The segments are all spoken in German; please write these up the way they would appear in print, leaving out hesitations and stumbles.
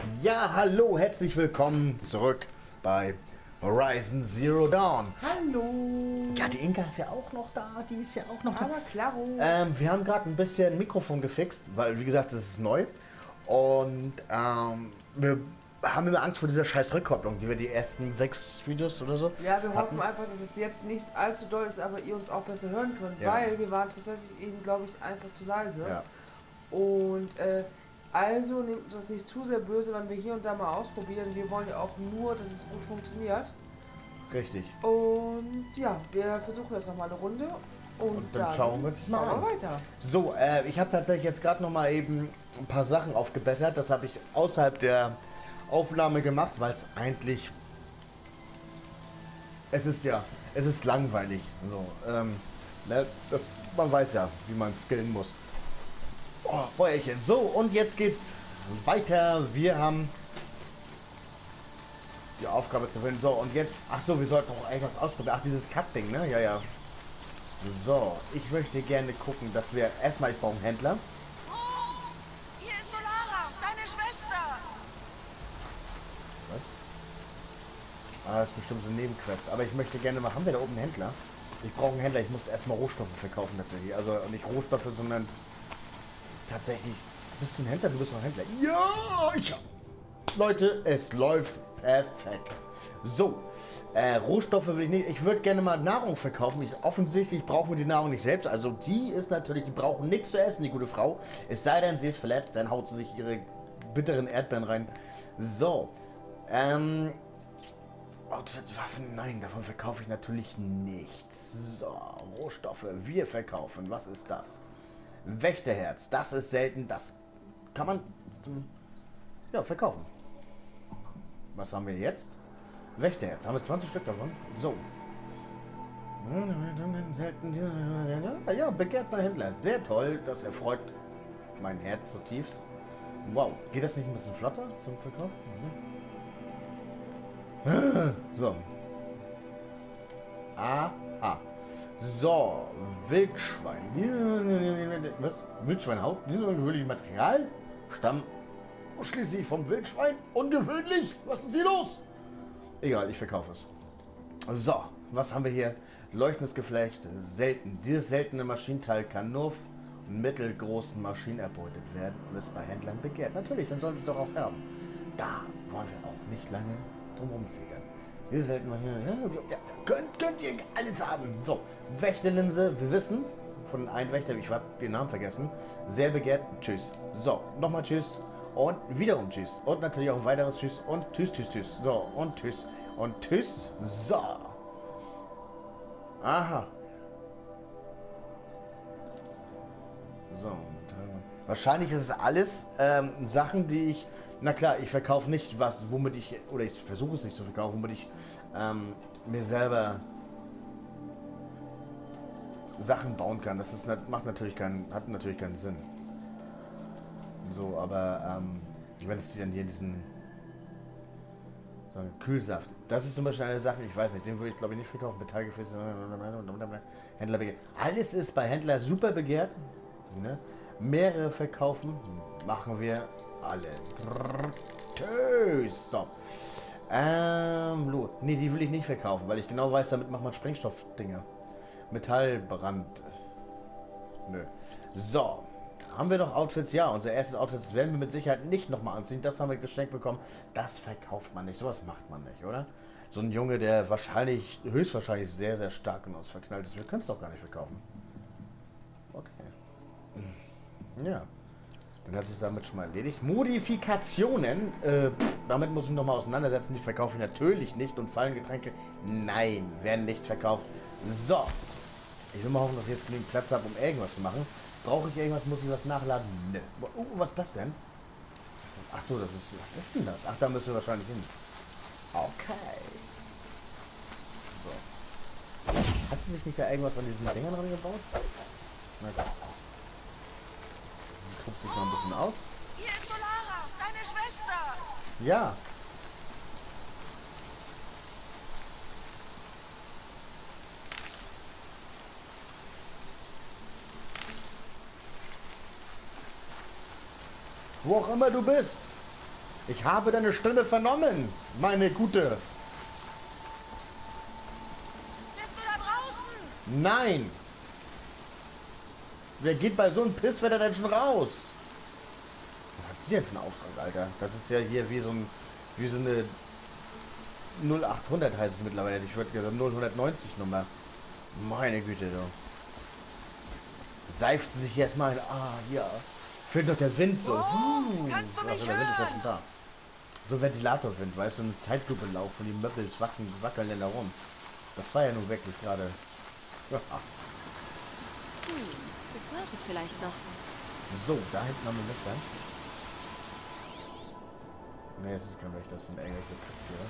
Ja, hallo, herzlich willkommen zurück bei Horizon Zero Dawn. Hallo. Ja, die Inka ist ja auch noch da, die ist ja auch noch da. Aber klaro. Wir haben gerade ein bisschen Mikrofon gefixt, weil, wie gesagt, das ist neu. Und wir haben immer Angst vor dieser scheiß Rückkopplung, die wir die ersten 6 Videos oder so Ja, wir hatten. hoffen einfach, dass es jetzt nicht allzu doll ist, aber ihr uns auch besser hören könnt, Ja. weil wir waren tatsächlich eben, glaube ich, einfach zu leise. Ja. Und also nehmt uns das nicht zu sehr böse, wenn wir hier und da mal ausprobieren. Wir wollen ja auch nur, dass es gut funktioniert. Richtig. Und ja, wir versuchen jetzt nochmal eine Runde. Und dann schauen wir uns mal an. weiter. So, ich habe tatsächlich jetzt gerade noch mal eben ein paar Sachen aufgebessert. Das habe ich außerhalb der Aufnahme gemacht, weil es eigentlich... Es ist langweilig. So, ne, man weiß ja, wie man skillen muss. Oh, Feuerchen. So, und jetzt geht's weiter. Wir haben die Aufgabe zu finden. So, und jetzt... Ach so, wir sollten auch irgendwas ausprobieren. Ach, dieses Cut-Ding, ne? Ja, ja. So, ich möchte gerne gucken, dass wir erstmal vom Händler. Hier ist Olara, deine Schwester. Was? Ah, das ist bestimmt so eine Nebenquest. Aber ich möchte gerne mal... Haben wir da oben einen Händler? Ich brauche einen Händler. Ich muss erstmal Rohstoffe verkaufen tatsächlich. Also nicht Rohstoffe, sondern tatsächlich... Bist du ein Händler? Du bist ein Händler. Ja! Leute, es läuft perfekt. So. Rohstoffe will ich nicht. Ich würde gerne mal Nahrung verkaufen. Offensichtlich brauchen wir die Nahrung nicht selbst. Also die ist natürlich... Die brauchen nichts zu essen, die gute Frau. Es sei denn, sie ist verletzt. Dann haut sie sich ihre bitteren Erdbeeren rein. So. Outfit, Waffen, nein, davon verkaufe ich natürlich nichts. So, Rohstoffe, wir verkaufen. Was ist das? Wächterherz, das ist selten, das kann man ja verkaufen. Was haben wir jetzt? Wächterherz, haben wir 20 Stück davon? So. Ja, begehrter Händler, sehr toll, das erfreut mein Herz zutiefst. Wow, geht das nicht ein bisschen flotter zum Verkauf? So. Aha. So, Wildschwein. Was? Wildschweinhaut? Dieses ungewöhnliche Material? Stamm schließlich vom Wildschwein? Ungewöhnlich? Was ist hier los? Egal, ich verkaufe es. So, was haben wir hier? Leuchtendes Geflecht. Selten. Dieses seltene Maschinenteil kann nur von mittelgroßen Maschinen erbeutet werden und ist bei Händlern begehrt. Natürlich, dann sollen sie es doch auch haben. Da wollen wir auch nicht lange drum zittern. Hier selten mal hier. Ja, könnt ihr alles haben. So, Wächterlinse, wir wissen von einem Wächter, ich habe den Namen vergessen. Sehr begehrt. Tschüss. So, nochmal tschüss. Und wiederum tschüss. Und natürlich auch ein weiteres tschüss. Und tschüss, tschüss, tschüss. So, und tschüss. Und tschüss. So. Aha. So. Wahrscheinlich ist es alles Sachen, die ich... Na klar, ich verkaufe nicht was, womit ich... Oder ich versuche es nicht zu verkaufen, womit ich mir selber Sachen bauen kann. Das ist, hat natürlich keinen Sinn. So, aber wenn es dann hier diesen... So ein Kühlsaft. Das ist zum Beispiel eine Sache, ich weiß nicht, den würde ich glaube ich nicht verkaufen. Metallgefäße, Händler begehrt. Alles ist bei Händler super begehrt. Ne? Mehrere verkaufen machen wir alle. Tschüss. So. Nee, die will ich nicht verkaufen, weil ich genau weiß, damit macht man Sprengstoffdinger. Metallbrand. Nö. So. Haben wir noch Outfits? Ja, unser erstes Outfit werden wir mit Sicherheit nicht nochmal anziehen. Das haben wir geschenkt bekommen. Das verkauft man nicht. Sowas macht man nicht, oder? So ein Junge, der höchstwahrscheinlich sehr, sehr stark in uns verknallt ist. Wir können es doch gar nicht verkaufen. Okay. Ja. Dann hat sich damit schon mal erledigt. Modifikationen. Damit muss ich mich nochmal auseinandersetzen. Die verkaufe ich natürlich nicht. Und Fallengetränke? Nein, werden nicht verkauft. So. Ich will mal hoffen, dass ich jetzt genügend Platz habe, um irgendwas zu machen. Brauche ich irgendwas? Muss ich was nachladen? Nö. Was ist das denn? Ach so, was ist denn das? Ach, da müssen wir wahrscheinlich hin. Okay. So. Hat sie sich nicht da irgendwas an diesen Dingern rangebaut? Na gut. Tobt sich noch ein bisschen aus. Hier ist Olara, deine Schwester. Ja. Wo auch immer du bist. Ich habe deine Stimme vernommen, meine Gute. Bist du da draußen? Nein. Wer geht bei so einem Pisswetter denn schon raus? Was hat die denn für einen Auftrag, Alter? Das ist ja hier wie so eine 0800 heißt es mittlerweile. Ich würde gesagt 0190 Nummer. Meine Güte, du. Seift sie sich jetzt mal. Ah, ja. Fehlt doch der Wind so. Kannst du mich der Wind ist ja hören? schon da. So Ventilatorwind, weißt du, eine Zeitlupe laufen und die Möbel wackeln dann da rum. Das war ja nun wirklich gerade. Ja. Das brauche ich vielleicht noch. So, da hinten haben wir Wächter. Ne, es ist kein Wächter, das sind irgendwelche Kacktiere.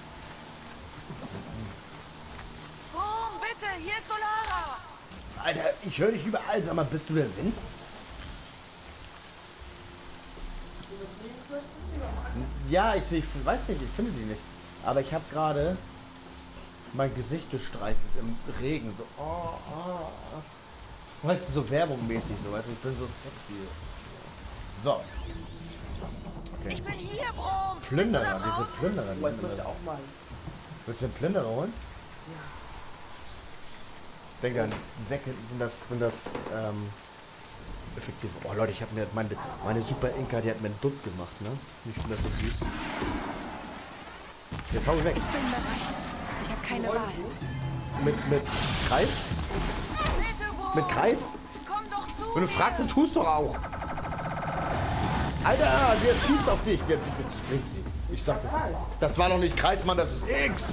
Boom, bitte, hier ist Solara. Alter, ich höre dich überall. Sag mal, bist du der Wind? Ja, ich weiß nicht, ich finde die nicht. Aber ich habe gerade mein Gesicht gestreichelt im Regen. So, Weißt du, so werbungmäßig so. Weißt du, ich bin so sexy. So. Okay. Ich bin hier, Brom. Plünderer, Bist du da diese draußen? Plünderer. Oh, ich möchte auch mal. Willst du den Plünderer holen? Ja. Denk an, Säcke sind das effektiv. Oh Leute, ich habe mir meine Super Inka, die hat mir einen Dutt gemacht, ne? Ich finde das so süß. Jetzt hau ich weg. Ich bin bereit. Ich habe keine Wahl. Mit Kreis? Bitte, Brom. Mit Kreis? Komm doch zu Wenn du mir. fragst, dann tust doch auch. Alter, der schießt auf dich. Der springt sie. Ich dachte, das war doch nicht Kreis, Mann, das ist X.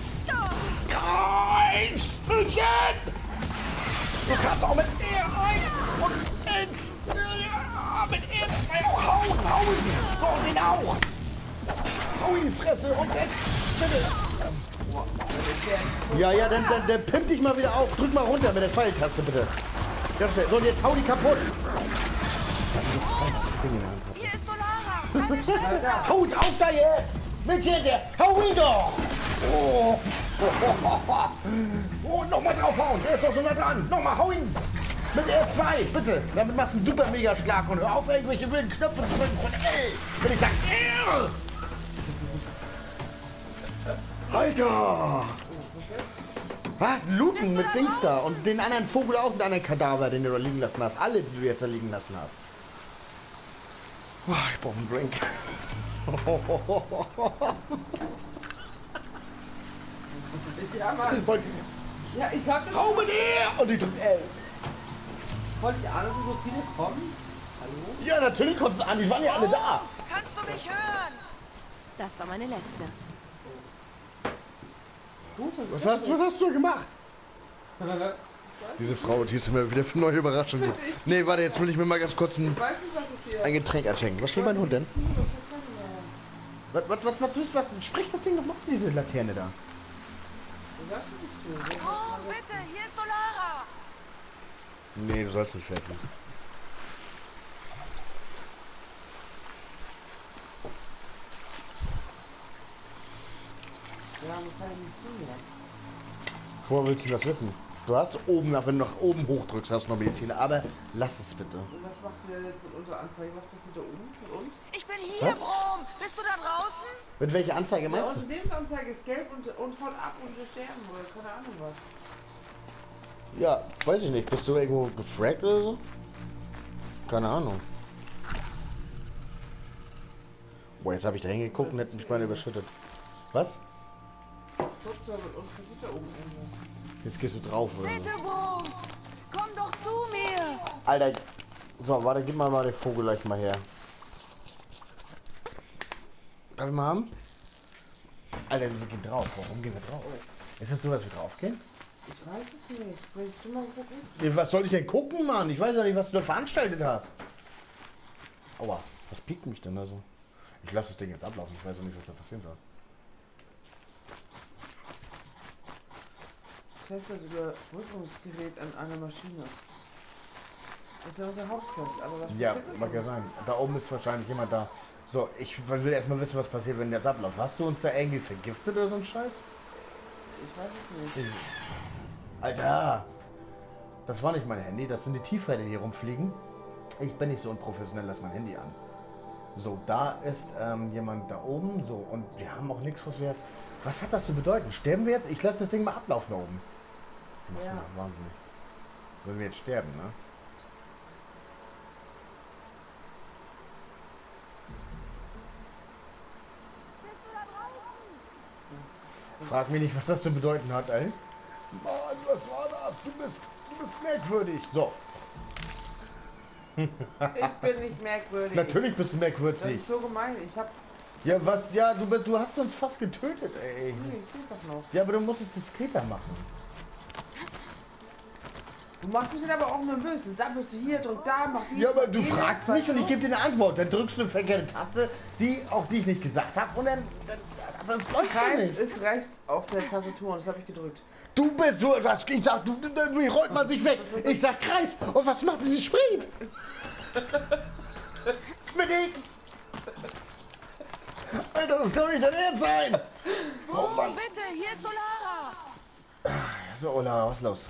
Kreis! Mädchen! Du kannst auch mit R1 und X. Ja, mit R2 auch hauen. Hau ihn. Hau ihn auch. Hau ihn in die Fresse und weg. Bitte. Ja, dann pimp dich mal wieder auf. Drück mal runter mit der Pfeiltaste, bitte. Ganz schnell. So, und jetzt hau die kaputt. Das Ding in der Hand hat. Hier ist Solara. Deine Schwester. Haut auf da jetzt! Mädchen, hau ihn doch! Oh, nochmal draufhauen, der ist doch so nah dran. Nochmal, hau ihn! Mit R2, bitte! Damit machst du einen super Mega-Schlag und hör auf, irgendwelche wilden Knöpfe zu drücken von L! Wenn ich sag L! Alter! Was? Looten mit Dings da und den anderen Vogel auch, den anderen Kadaver, den du da liegen lassen hast. Alle, die du jetzt da liegen lassen hast. Oh, ich brauche einen Drink. Ja, Mann. Ja, ich hab das. Hau mit ihr! Und die drückt L. Wollte ich ahnen, dass so viele kommen? Hallo? Ja, natürlich kommt es an, die waren ja alle da. Kannst du mich hören? Das war meine letzte. Gut, Was hast du gemacht? Diese Frau, die ist mir wieder für neue Überraschungen. Nee, warte, jetzt will ich mir mal ganz kurz ein Ich weiß nicht, was es hier ein Getränk einschenken. Was will mein Hund denn? Was spricht das Ding noch? Macht diese Laterne da? Brom, bitte, hier ist Solara. Nee, du sollst nicht fertig. Wir haben keine Medizin mehr. Woher willst du das wissen? Du hast oben, wenn du nach oben hochdrückst, hast du noch Medizin. Aber lass es bitte. Und was macht ihr jetzt mit unserer Anzeige? Was passiert da oben mit uns? Ich bin hier, Was? Brom. Bist du da draußen? Mit welcher Anzeige Ja, meinst unsere du? Lebensanzeige ist gelb und voll ab und wir sterben oder keine Ahnung was. Ja, weiß ich nicht. Bist du irgendwo gefragt oder so? Keine Ahnung. Boah, jetzt habe ich da hingeguckt und hätte mich beinahe überschüttet. Was? Guckt da mit uns, passiert da oben irgendwas. Jetzt gehst du drauf oder so. Bitte, Brom. Komm doch zu mir. Alter. So, warte, gib mal den Vogel gleich mal her. Darf ich mal haben? Alter, wir gehen drauf. Warum gehen wir drauf? Ist das so, dass wir drauf gehen? Ich weiß es nicht. Willst du mal gucken? Nee, was soll ich denn gucken, Mann? Ich weiß ja nicht, was du da veranstaltet hast. Aua, was piekt mich denn da so? Ich lasse das Ding jetzt ablaufen. Ich weiß auch nicht, was da passieren soll. Test das Überbrückungsgerät an einer Maschine. Das ist ja unser Hauptquest, aber was Ja, passiert mag denn? ja sein. Da oben ist wahrscheinlich jemand da. So, ich will erstmal wissen, was passiert, wenn jetzt abläuft. Hast du uns da irgendwie vergiftet oder so ein Scheiß? Ich weiß es nicht. Alter! Das war nicht mein Handy, das sind die Tiefheiten, die hier rumfliegen. Ich bin nicht so unprofessionell, lass mein Handy an. So, da ist jemand da oben. So, und wir haben auch nichts, was wir... Was hat das zu bedeuten? Sterben wir jetzt? Ich lasse das Ding mal ablaufen da oben. Das Ja. ist wahnsinnig. Wenn wir jetzt sterben, ne? Frag mich nicht, was das zu bedeuten hat, ey. Mann, was war das? Du bist merkwürdig. So. Ich bin nicht merkwürdig. Natürlich bist du Das merkwürdig. ist so gemein. Ich hab... Ja, was? Ja, du hast uns fast getötet, ey. Nee, ich lebe doch noch. Ja, aber du musst es diskreter machen. Du machst mich dann aber auch nervös. Dann sammelst du hier, drück da, mach die. Ja, aber du die, fragst mich und ich gebe dir eine Antwort. Dann drückst du eine verkehrte Taste, die ich nicht gesagt habe. Und dann das läuft doch Kreis nicht. ist rechts auf der Tastatur und das habe ich gedrückt. Du bist so, ich sag, wie rollt man sich weg? Ich sag Kreis. Und was macht sie? Sie springt. Mit X. Alter, das kann nicht dein Ernst sein. Oh Mann. Bitte, hier ist Olara. So, Ola, was ist los?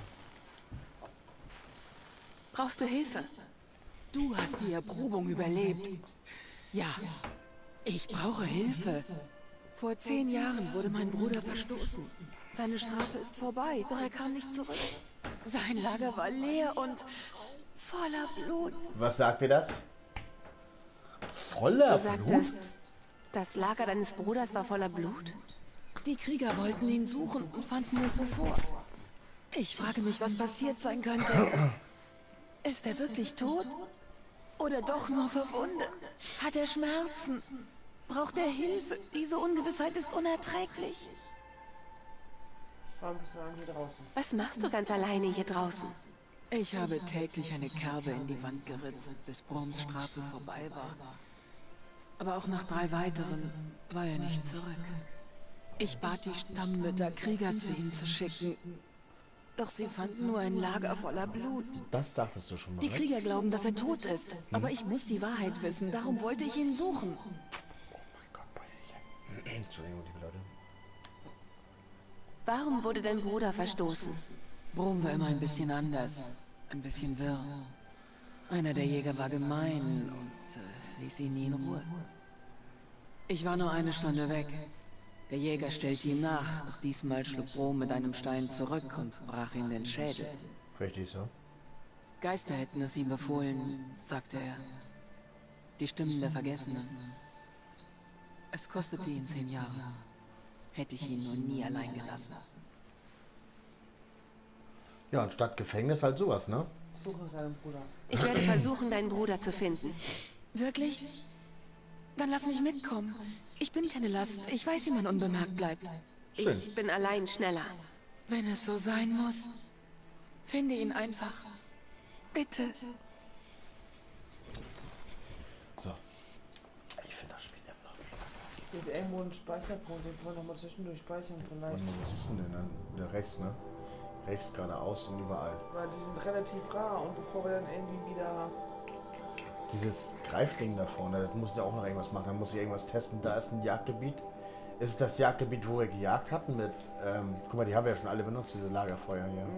Brauchst du Hilfe? Du hast die Erprobung überlebt. Ja, ich brauche Hilfe. Vor 10 Jahren wurde mein Bruder verstoßen. Seine Strafe ist vorbei, doch er kam nicht zurück. Sein Lager war leer und voller Blut. Was sagt dir das? Voller Du Blut? sagtest, das Lager deines Bruders war voller Blut? Die Krieger wollten ihn suchen und fanden es so vor. Ich frage mich, was passiert sein könnte. Ist er wirklich tot? Oder doch nur verwundet? Hat er Schmerzen? Braucht er Hilfe? Diese Ungewissheit ist unerträglich. Warum bist du dann hier draußen? Was machst du ganz alleine hier draußen? Ich habe täglich eine Kerbe in die Wand geritzt, bis Broms Strafe vorbei war. Aber auch nach 3 weiteren war er nicht zurück. Ich bat die Stammmütter, Krieger zu ihm zu schicken. Doch sie fanden nur ein Lager voller Blut. Das sagtest du schon mal. Die ne? Krieger glauben, dass er tot ist. Aber ich muss die Wahrheit wissen, darum wollte ich ihn suchen. Oh mein Gott, Bäuerchen. Entschuldigung, liebe Leute. Warum wurde dein Bruder verstoßen? Brom war immer ein bisschen anders, ein bisschen wirr. Einer der Jäger war gemein und ließ ihn nie in Ruhe. Ich war nur 1 Stunde weg. Der Jäger stellte ihm nach, doch diesmal schlug Brom mit einem Stein zurück und brach ihm den Schädel. Richtig so. Geister hätten es ihm befohlen, sagte er. Die Stimmen der Vergessenen. Es kostete ihn 10 Jahre. Hätte ich ihn nur nie allein gelassen. Ja, und statt Gefängnis halt sowas, ne? Suche nach deinem Bruder. Ich werde versuchen, deinen Bruder zu finden. Wirklich? Dann lass mich mitkommen. Ich bin keine Last. Ich weiß, wie man unbemerkt bleibt. Ich bin allein schneller. Wenn es so sein muss, finde ihn einfach. Bitte. So. Ich finde das Spiel immer noch mega. Hier ist irgendwo ein Speicherpunkt, den können wir nochmal zwischendurch speichern vielleicht. Warte mal, was ist denn dann? Der rechts, ne? Rechts geradeaus und überall. Weil die sind relativ rar und bevor wir dann irgendwie wieder... Dieses Greifding da vorne, das muss ja auch noch irgendwas machen. Da muss ich irgendwas testen. Da ist ein Jagdgebiet. Ist es das Jagdgebiet, wo wir gejagt hatten mit... guck mal, die haben wir ja schon alle benutzt, diese Lagerfeuer hier.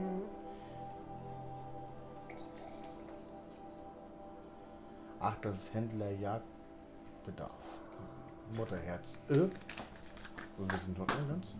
Ach, das ist Händler Jagdbedarf. Mutterherz. Und wir sind unten ganz.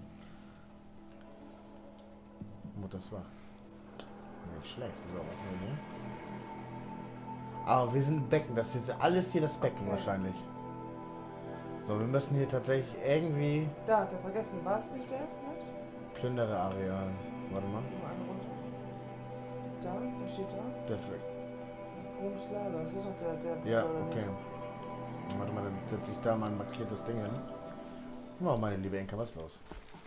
Mutters Wacht. Nicht schlecht. So, was haben wir hier? Aber wir sind im Becken. Das ist alles hier das Becken wahrscheinlich. So, wir müssen hier tatsächlich irgendwie Da, der vergessen, war es nicht der? Vielleicht? Plünderer-Areal. Warte mal. Geh mal eine runter. Da steht da. Der Broms Lager, das ist doch der ja, Bruder, oder okay. Warte mal, dann setze ich da mal ein markiertes Ding hin. Oh, meine liebe Enka, was ist los?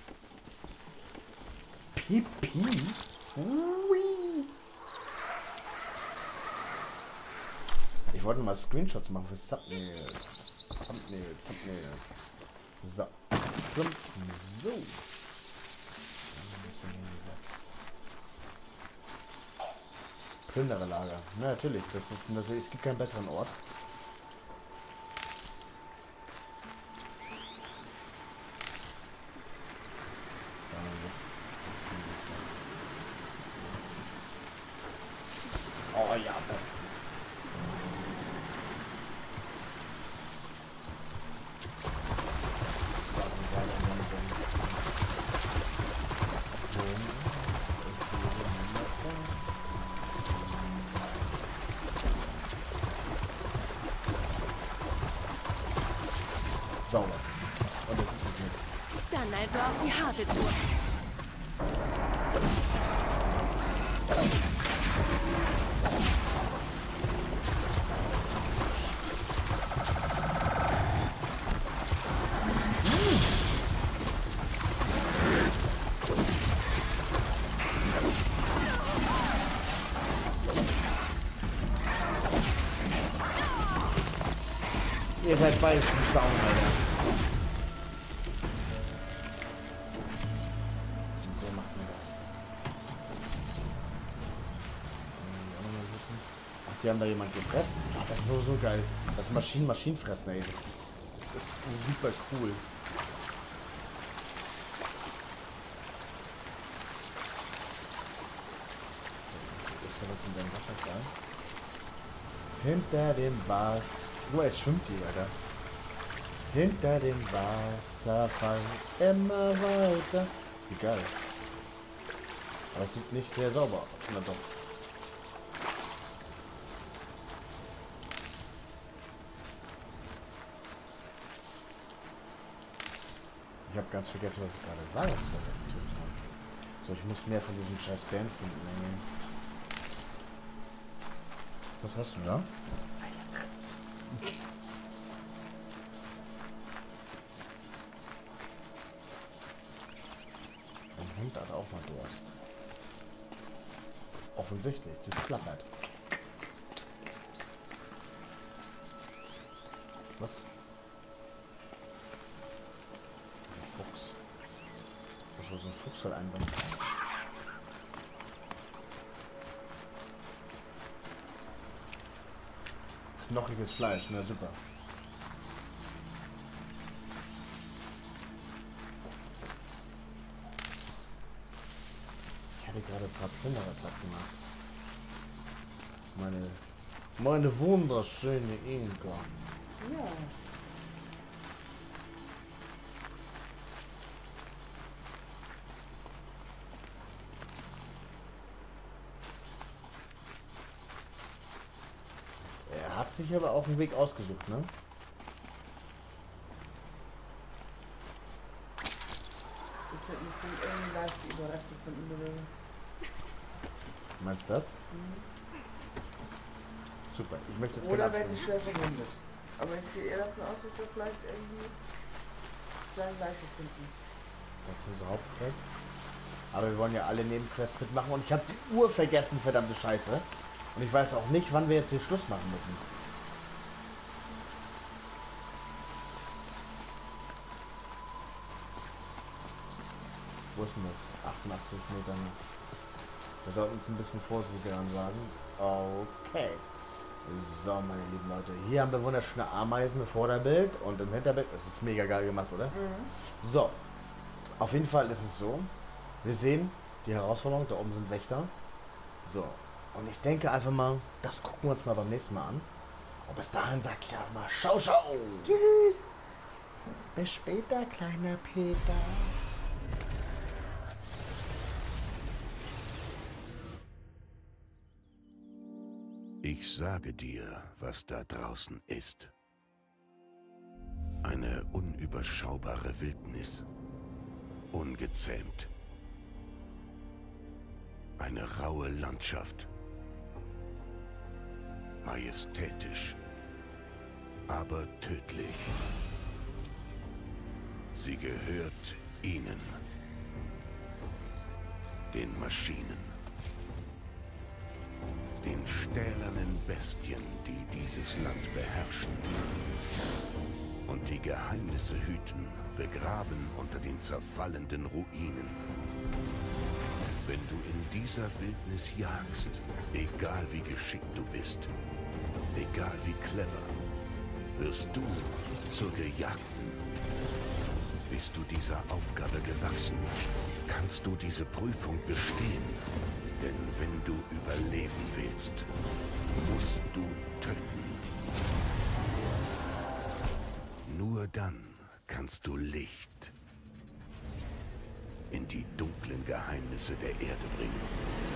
Pipi? Ui. Ich wollte mal Screenshots machen für Thumbnails. So. So. Plündererlager. Na, natürlich. Das ist natürlich. Es gibt keinen besseren Ort. Oh ja, das ist. sauber. Und das ist okay. Dann also auf die harte Tour. Ihr seid beides ein Zaun, Alter. So macht man das. Ach, die haben da jemand gefressen. Ach, das ist so geil. Das Maschinen fressen, ey. Das ist super cool. So, ist da was in deinem Wasserfall? Hinter dem Wasser. Guck mal, jetzt schwimmt die, Alter. Hinter dem Wasserfall immer weiter. Wie geil. Aber es sieht nicht sehr sauber aus. Na doch. Ich habe ganz vergessen, was es gerade war. Was wir da getötet haben. So, ich muss mehr von diesem scheiß Bären finden. Was hast du da? Ein Hund hat auch mal Durst. Offensichtlich, die schlappert. Was? Ein Fuchs. Was soll so ein Fuchs halt einbauen? Knochiges Fleisch, na super. Ich hatte gerade ein paar Plünderer platt gemacht. Meine wunderschöne Inka. Ja. Er hat sich aber auch einen Weg ausgesucht, ne? Ich würde mich von irgendwie leicht überrascht von ihm bewegen. Meinst du das? Super, ich möchte jetzt Oder keine wenn Abschwung. ich schwer verwundet. Aber ich gehe eher davon aus, dass wir vielleicht irgendwie seine Leiche finden. Das ist unser Hauptquest. Aber wir wollen ja alle Nebenquests mitmachen und ich habe die Uhr vergessen, verdammte Scheiße. Und ich weiß auch nicht, wann wir jetzt hier Schluss machen müssen. Wo ist denn das? 88 Meter noch. Wir sollten uns ein bisschen vorsichtiger ansagen. Okay. So, meine lieben Leute. Hier haben wir wunderschöne Ameisen im Vorderbild und im Hinterbild. Das ist mega geil gemacht, oder? Mhm. So. Auf jeden Fall ist es so. Wir sehen die Herausforderung. Da oben sind Wächter. So. Und ich denke einfach mal, das gucken wir uns mal beim nächsten Mal an. Und bis dahin sag ich einfach mal, schau, schau. Tschüss! Bis später, kleiner Peter. Ich sage dir, was da draußen ist. Eine unüberschaubare Wildnis. Ungezähmt. Eine raue Landschaft. Majestätisch. Aber tödlich. Sie gehört ihnen. Den Maschinen. Den stählernen Bestien, die dieses Land beherrschen und die Geheimnisse hüten, begraben unter den zerfallenden Ruinen. Wenn du in dieser Wildnis jagst, egal wie geschickt du bist, egal wie clever, wirst du zur Gejagten. Bist du dieser Aufgabe gewachsen, kannst du diese Prüfung bestehen. Denn wenn du überleben willst, musst du töten. Nur dann kannst du Licht in die dunklen Geheimnisse der Erde bringen.